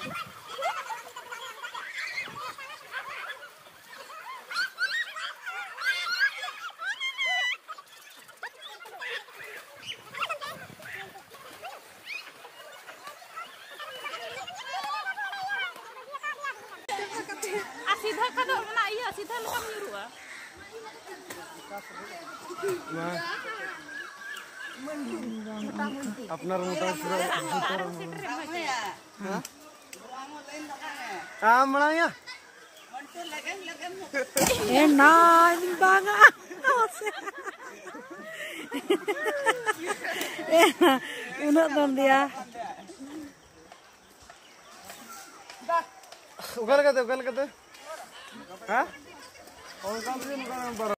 सीधा का तो ना ये सीधा लोग nyuruh अपना मोटा ya enak banget enak dong dia ugal kate हाँ? और काम से